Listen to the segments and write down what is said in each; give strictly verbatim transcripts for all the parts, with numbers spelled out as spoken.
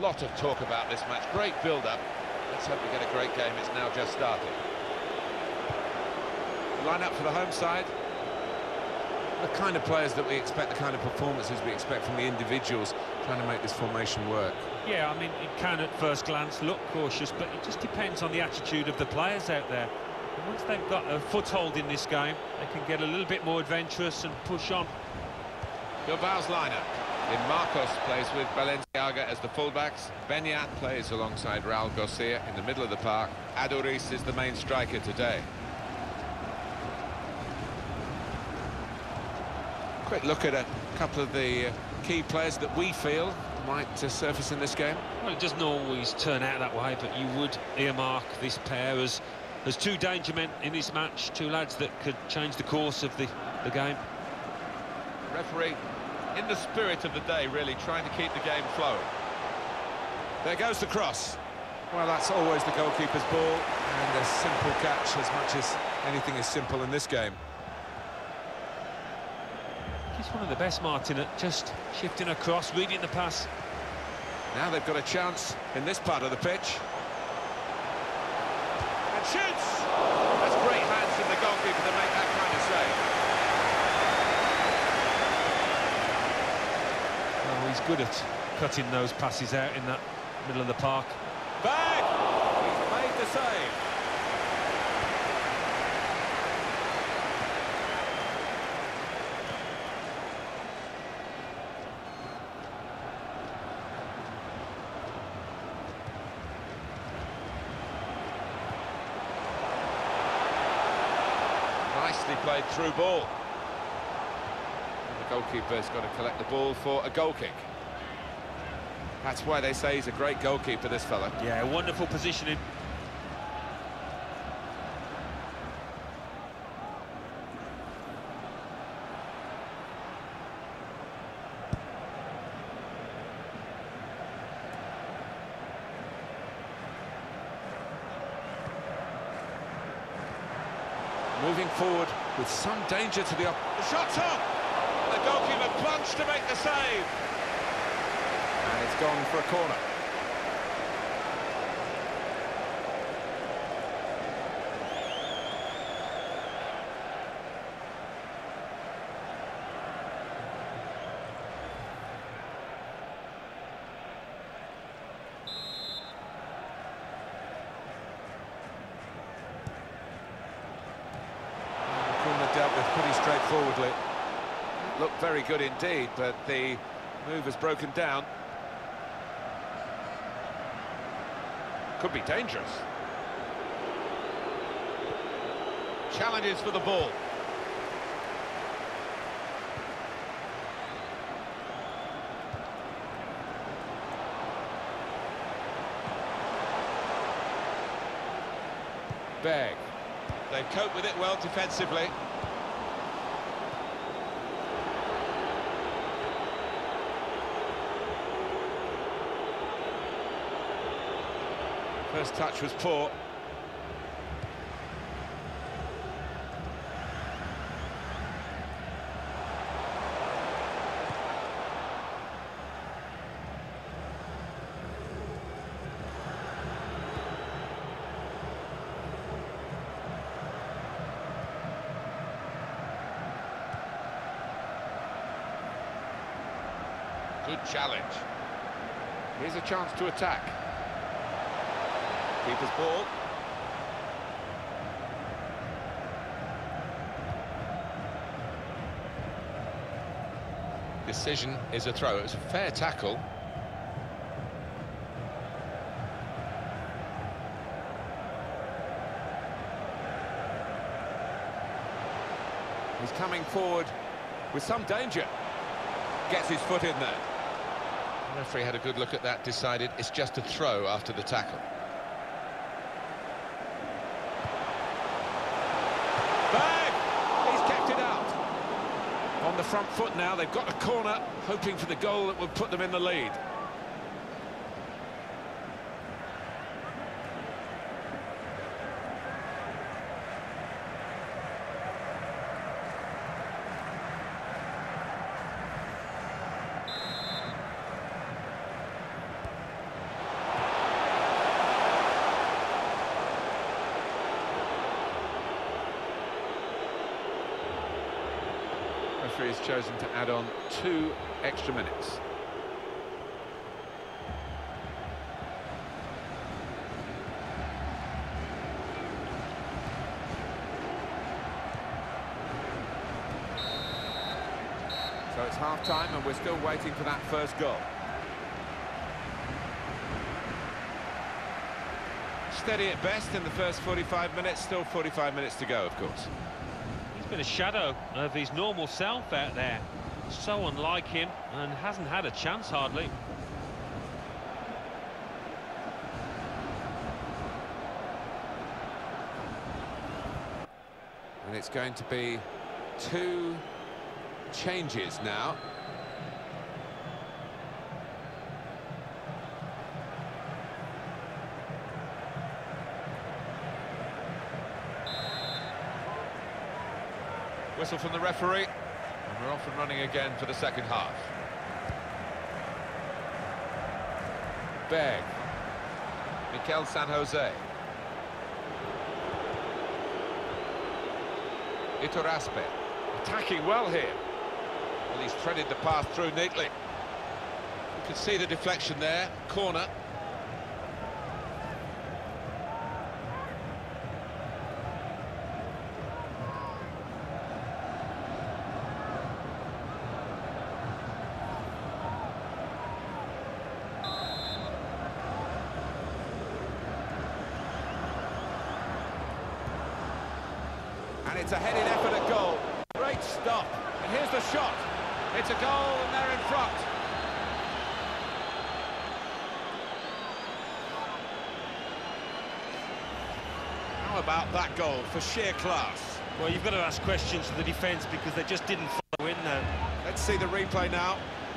lot of talk about this match. Great build-up. Let's hope we get a great game. It's now just started. Line up for the home side. The kind of players that we expect, the kind of performances we expect from the individuals trying to make this formation work. Yeah, I mean, it can at first glance look cautious, but it just depends on the attitude of the players out there. And once they've got a foothold in this game, they can get a little bit more adventurous and push on. Bilbao's lineup. In Marcos plays with Balenciaga as the fullbacks. Beñat plays alongside Raul Garcia in the middle of the park. Aduriz is the main striker today. Quick look at a couple of the uh, key players that we feel might uh, surface in this game. Well, it doesn't always turn out that way, but you would earmark this pair as, as two danger men in this match, two lads that could change the course of the, the game. Referee, in the spirit of the day, really trying to keep the game flowing. There goes the cross. Well, that's always the goalkeeper's ball, and a simple catch as much as anything is simple in this game. He's one of the best, Martin, at just shifting across, reading the pass. Now they've got a chance in this part of the pitch. And shoots! That's great hands from the goalkeeper to make that kind of save. Oh, he's good at cutting those passes out in that middle of the park. Back! He's made the save. Nicely played through ball. And the goalkeeper's got to collect the ball for a goal kick. That's why they say he's a great goalkeeper, this fella. Yeah, wonderful positioning. Moving forward with some danger to the op... The shot's on! The goalkeeper plunged to make the save. And it's gone for a corner. Dealt with pretty straightforwardly. Looked very good indeed, but the move has broken down. Could be dangerous. Challenges for the ball. Berg. They cope with it well defensively. First touch was poor. Good challenge. Here's a chance to attack. Keeper's ball. Decision is a throw. It was a fair tackle. He's coming forward with some danger. Gets his foot in there. The referee had a good look at that, decided it's just a throw after the tackle. On the front foot now, they've got a corner, hoping for the goal that would put them in the lead. referee has chosen to add on two extra minutes. So it's half-time and we're still waiting for that first goal. Steady at best in the first forty-five minutes, still forty-five minutes to go, of course. He's been a shadow of his normal self out there. So unlike him, and hasn't had a chance hardly. And it's going to be two changes now. Whistle from the referee, and we're off and running again for the second half. Berg, Mikel San Jose, Iturraspe, attacking well here. Well, he's threaded the path through neatly. You can see the deflection there, corner. And it's a headed effort at goal. Great stop. And here's the shot. It's a goal and they're in front. How about that goal for sheer class? Well, you've got to ask questions to the defence because they just didn't follow in there. Let's see the replay now.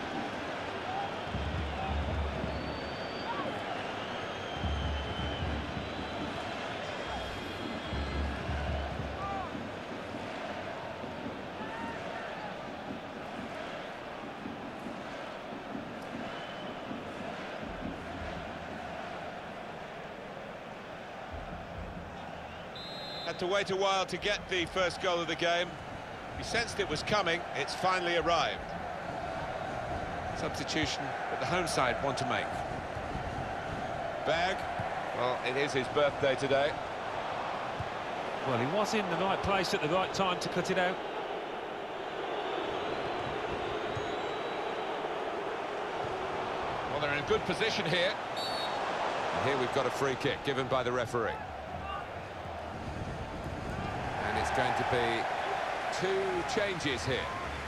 Had to wait a while to get the first goal of the game. He sensed it was coming, it's finally arrived. Substitution that the home side want to make. Berg, well, it is his birthday today. Well, he was in the right place at the right time to cut it out. Well, they're in a good position here. And here we've got a free kick given by the referee. And it's going to be two changes here.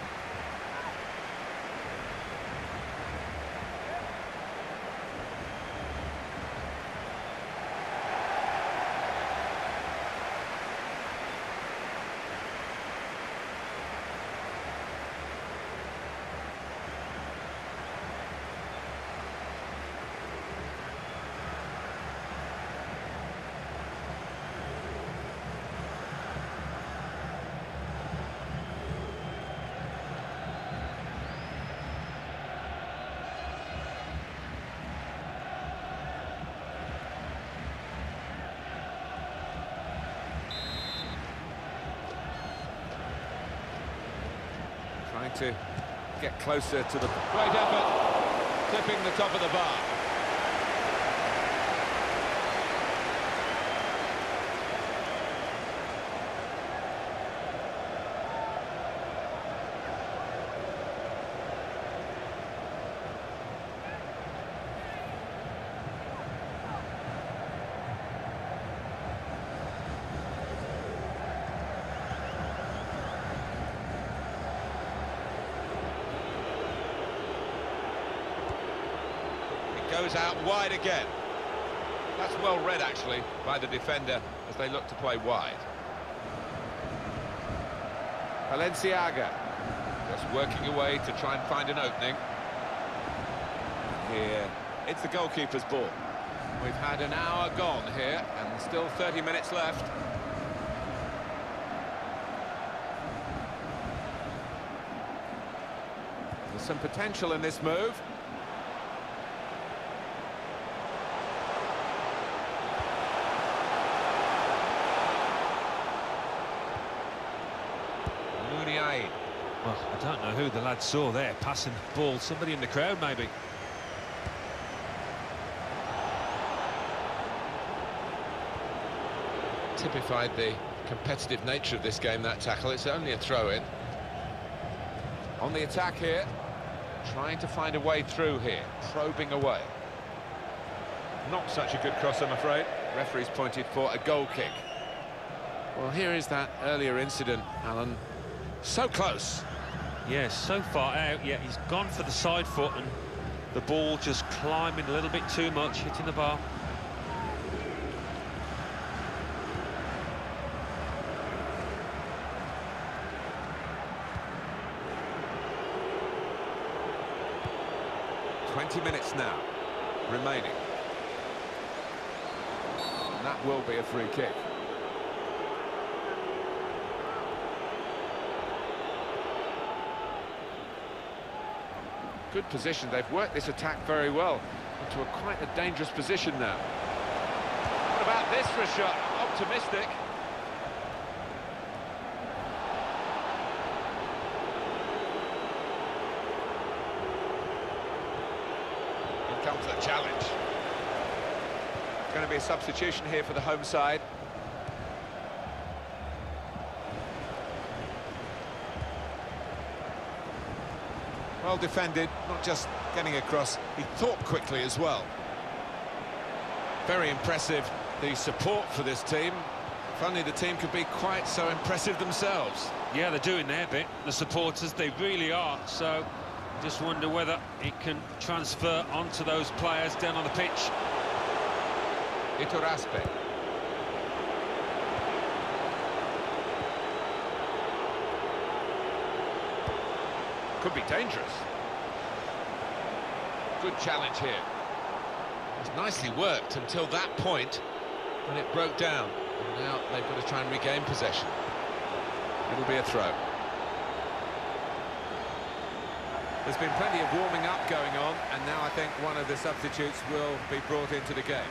Trying to get closer to the... Great effort, clipping the top of the bar. Goes out wide again. That's well read, actually, by the defender as they look to play wide. Valenciaga just working away to try and find an opening. Here, it's the goalkeeper's ball. We've had an hour gone here and still thirty minutes left. There's some potential in this move. Well, I don't know who the lad saw there, passing the ball. Somebody in the crowd, maybe. Typified the competitive nature of this game, that tackle. It's only a throw-in. On the attack here, trying to find a way through here, probing away. Not such a good cross, I'm afraid. Referee's pointed for a goal kick. Well, here is that earlier incident, Alan. So close. Yes, so far out, yet he's gone for the side foot and the ball just climbing a little bit too much, hitting the bar. twenty minutes now remaining. And that will be a free kick. Good position. They've worked this attack very well into a quite a dangerous position now. What about this for a shot? Optimistic. Comes the challenge. It's going to be a substitution here for the home side. Well defended, not just getting across, he thought quickly as well. Very impressive, the support for this team. If only the team could be quite so impressive themselves. Yeah, they're doing their bit, the supporters, they really are, so just wonder whether it can transfer onto those players down on the pitch. Iturraspe. Could be dangerous. Good challenge here. It was nicely worked until that point when it broke down. And now they've got to try and regain possession. It'll be a throw. There's been plenty of warming up going on, and now I think one of the substitutes will be brought into the game.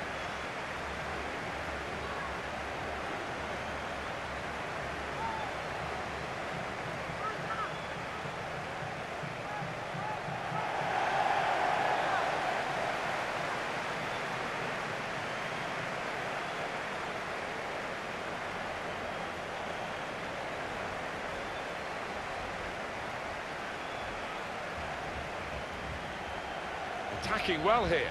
Attacking well here.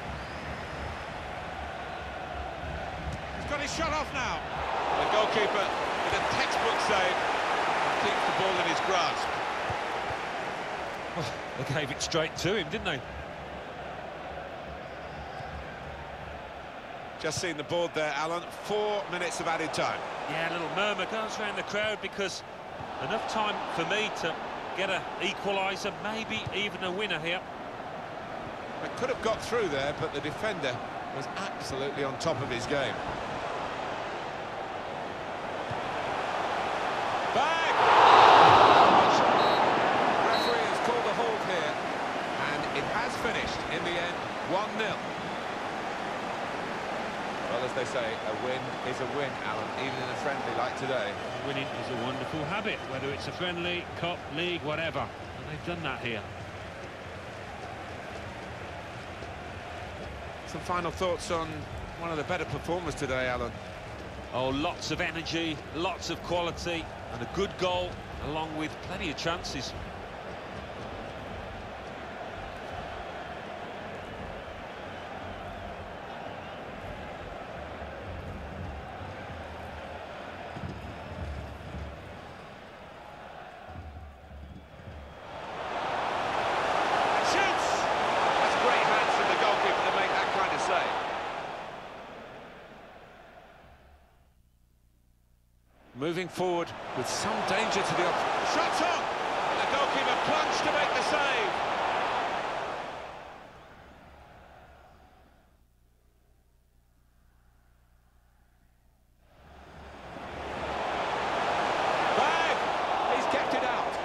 He's got his shot off now. The goalkeeper with a textbook save keeps the ball in his grasp. Well, they gave it straight to him, didn't they? Just seen the board there, Alan. Four minutes of added time. Yeah, a little murmur goes around the crowd because enough time for me to get an equaliser, maybe even a winner here. It could have got through there, but the defender was absolutely on top of his game. Bang! The referee has called a halt here, and it has finished in the end, one nil. Well, as they say, a win is a win, Alan, even in a friendly like today. Winning is a wonderful habit, whether it's a friendly, cup, league, whatever. And they've done that here. Some final thoughts on one of the better performers today, Alan. Oh, lots of energy, lots of quality, and a good goal, along with plenty of chances. Moving forward with some danger to the opposition. Shots on! And the goalkeeper plunged to make the save. Bang! He's kept it out.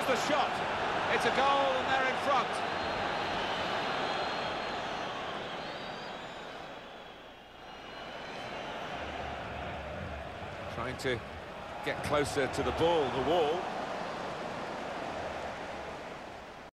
the shot. It's a goal and they're in front. Trying to get closer to the ball, the wall.